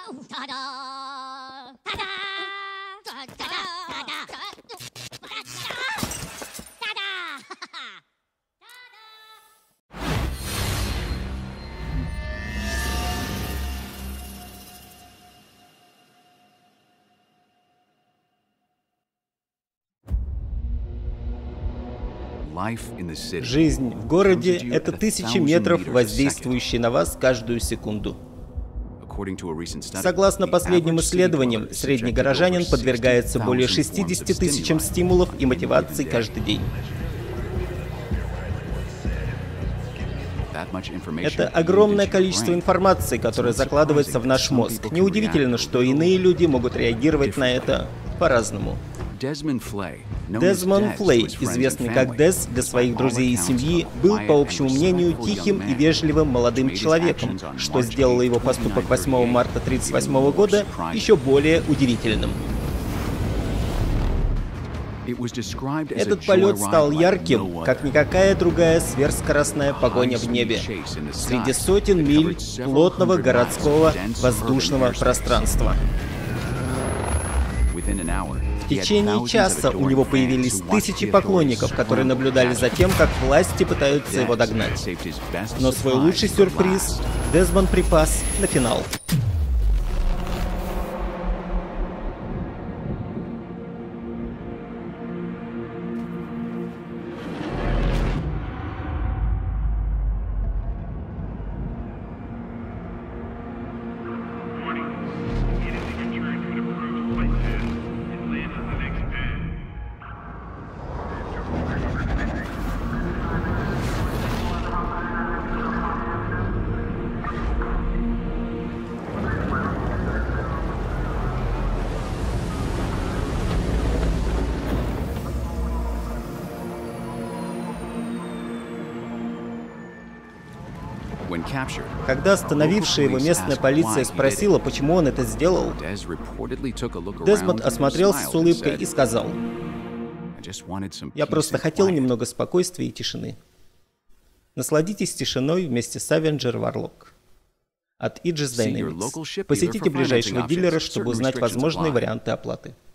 Жизнь в городе — это тысячи метров, воздействующие на вас каждую секунду. Согласно последним исследованиям, средний горожанин подвергается более 60 тысячам стимулов и мотиваций каждый день. Это огромное количество информации, которая закладывается в наш мозг. Неудивительно, что иные люди могут реагировать на это по-разному. Дезмонд Флей, известный как Дез для своих друзей и семьи, был, по общему мнению, тихим и вежливым молодым человеком, что сделало его поступок 8 марта 1938 года еще более удивительным. Этот полет стал ярким, как никакая другая сверхскоростная погоня в небе, среди сотен миль плотного городского воздушного пространства. В течение часа у него появились тысячи поклонников, которые наблюдали за тем, как власти пытаются его догнать. Но свой лучший сюрприз Дезмонд припас на финал. Когда остановившая его местная полиция спросила, почему он это сделал, Дезмонд осмотрелся с улыбкой и сказал: «Я просто хотел немного спокойствия и тишины. Насладитесь тишиной вместе с Avenger Warlock от Aegis Dynamics. Посетите ближайшего дилера, чтобы узнать возможные варианты оплаты».